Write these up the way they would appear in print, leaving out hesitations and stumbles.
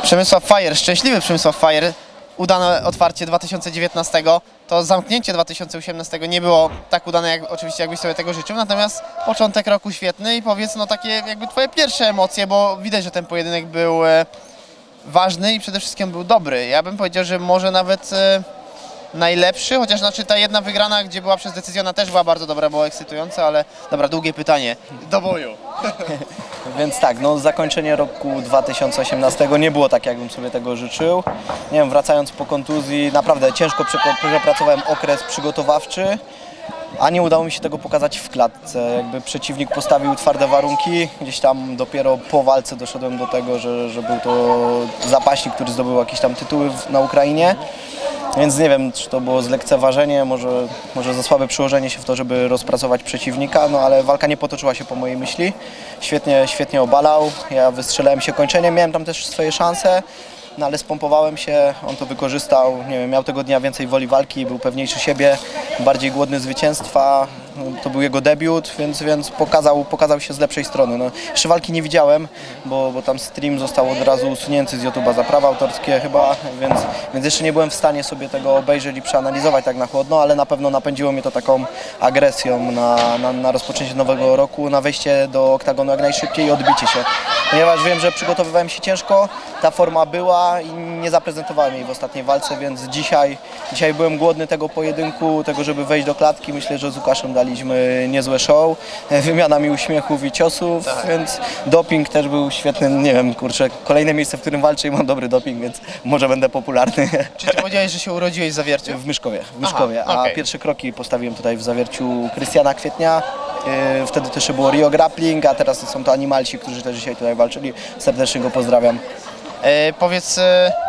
Przemysław Fajer, szczęśliwy Przemysław Fajer, udane otwarcie 2019, to zamknięcie 2018 nie było tak udane, jak oczywiście jakbyś sobie tego życzył, natomiast początek roku świetny i powiedz, no takie jakby twoje pierwsze emocje, bo widać, że ten pojedynek był ważny i przede wszystkim był dobry. Ja bym powiedział, że może nawet najlepszy, chociaż znaczy ta jedna wygrana, gdzie była przez decyzję, ona też była bardzo dobra, było ekscytująca, ale dobra, długie pytanie. Do boju. Więc tak, no zakończenie roku 2018 nie było tak, jakbym sobie tego życzył. Nie wiem, wracając po kontuzji, naprawdę ciężko przepracowałem okres przygotowawczy, a nie udało mi się tego pokazać w klatce. Jakby przeciwnik postawił twarde warunki, gdzieś tam dopiero po walce doszedłem do tego, że był to zapaśnik, który zdobył jakieś tam tytuły na Ukrainie. Więc nie wiem, czy to było zlekceważenie, może za słabe przyłożenie się w to, żeby rozpracować przeciwnika, no ale walka nie potoczyła się po mojej myśli. Świetnie obalał, ja wystrzelałem się kończeniem, miałem tam też swoje szanse, no ale spompowałem się, on to wykorzystał, nie wiem, miał tego dnia więcej woli walki, był pewniejszy siebie, bardziej głodny zwycięstwa. To był jego debiut, więc pokazał się z lepszej strony. No, jeszcze walki nie widziałem, bo tam stream został od razu usunięty z YouTube'a za prawa autorskie chyba, więc jeszcze nie byłem w stanie sobie tego obejrzeć i przeanalizować tak na chłodno, ale na pewno napędziło mnie to taką agresją na rozpoczęcie nowego roku, na wejście do oktagonu jak najszybciej i odbicie się. Ponieważ wiem, że przygotowywałem się ciężko, ta forma była i nie zaprezentowałem jej w ostatniej walce, więc dzisiaj byłem głodny tego pojedynku, tego, żeby wejść do klatki. Myślę, że z Łukaszem daliśmy niezłe show, wymiana mi uśmiechów i ciosów, tak. Więc doping też był świetny. Nie wiem, kurczę, kolejne miejsce, w którym walczę i mam dobry doping, więc może będę popularny. Czy ty powiedziałeś, że się urodziłeś w Zawierciu? W Myszkowie, Aha, a pierwsze kroki postawiłem tutaj w Zawierciu Krystiana Kwietnia. Wtedy też było Rio Grappling, a teraz są to Animalsi, którzy też dzisiaj tutaj walczyli. Serdecznie go pozdrawiam. Powiedz,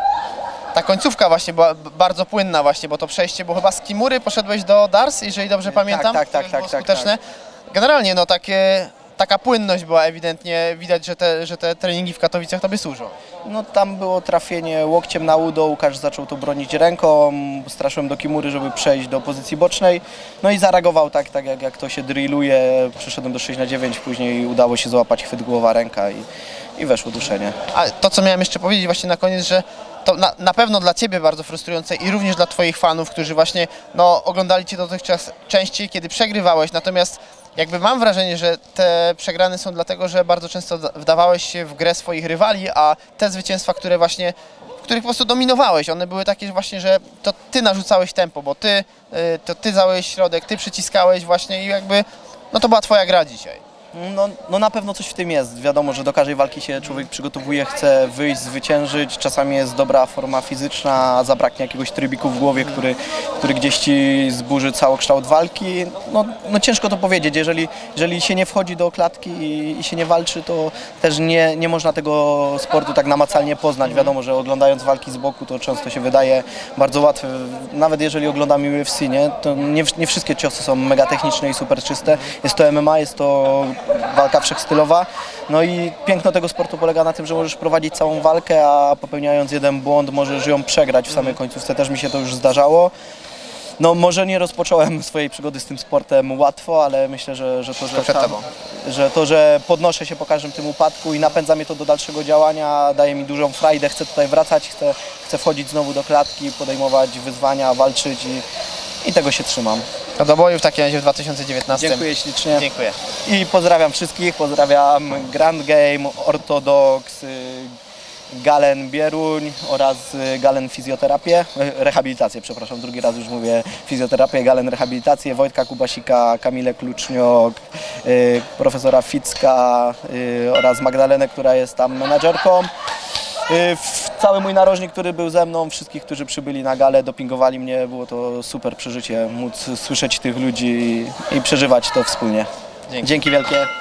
ta końcówka właśnie była bardzo płynna właśnie, bo to przejście było chyba z Kimury, poszedłeś do Dars, jeżeli dobrze pamiętam. Tak. Skuteczne. Generalnie no taka płynność była ewidentnie, widać, że te treningi w Katowicach tobie służą. No tam było trafienie łokciem na udo, Łukasz zaczął to bronić ręką, straszyłem do Kimury, żeby przejść do pozycji bocznej, no i zareagował tak jak to się drilluje, przeszedłem do 6/9, później udało się złapać chwyt głowa, ręka i weszło duszenie. A to, co miałem jeszcze powiedzieć właśnie na koniec, że to na pewno dla ciebie bardzo frustrujące i również dla twoich fanów, którzy właśnie oglądali cię dotychczas częściej, kiedy przegrywałeś, natomiast jakby mam wrażenie, że te przegrane są dlatego, że bardzo często wdawałeś się w grę swoich rywali, a te zwycięstwa, w których po prostu dominowałeś, one były takie właśnie, że to ty narzucałeś tempo, bo ty zająłeś środek, ty przyciskałeś właśnie i jakby, no to była twoja gra dzisiaj. No na pewno coś w tym jest. Wiadomo, że do każdej walki się człowiek przygotowuje, chce wyjść, zwyciężyć. Czasami jest dobra forma fizyczna, a zabraknie jakiegoś trybiku w głowie, który gdzieś ci zburzy całokształt walki. No ciężko to powiedzieć. Jeżeli się nie wchodzi do klatki i się nie walczy, to też nie można tego sportu tak namacalnie poznać. Wiadomo, że oglądając walki z boku, to często się wydaje bardzo łatwe. Nawet jeżeli oglądamy UFC, to nie wszystkie ciosy są mega techniczne i super czyste. Jest to MMA, jest to walka wszechstylowa. No i piękno tego sportu polega na tym, że możesz prowadzić całą walkę, a popełniając jeden błąd możesz ją przegrać w samej końcówce. Też mi się to już zdarzało. No może nie rozpocząłem swojej przygody z tym sportem łatwo, ale myślę, że podnoszę się po każdym tym upadku i napędza mnie to do dalszego działania, daje mi dużą frajdę, chcę tutaj wracać, chcę wchodzić znowu do klatki, podejmować wyzwania, walczyć i tego się trzymam. To do boju w takim razie w 2019. Dziękuję ślicznie. Dziękuję. I pozdrawiam wszystkich, pozdrawiam Grand Game, Ortodox, Galen Bieruń oraz Galen Rehabilitację, przepraszam, drugi raz już mówię fizjoterapię, Galen Rehabilitację, Wojtka Kubasika, Kamilę Kluczniok, profesora Ficka oraz Magdalenę, która jest tam menadżerką. Cały mój narożnik, który był ze mną, wszystkich, którzy przybyli na galę, dopingowali mnie, było to super przeżycie, móc słyszeć tych ludzi i przeżywać to wspólnie. Dzięki wielkie.